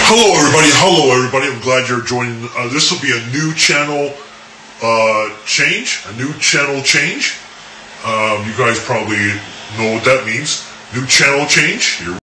Hello everybody, I'm glad you're joining. This will be a new channel change. You guys probably know what that means. New channel change.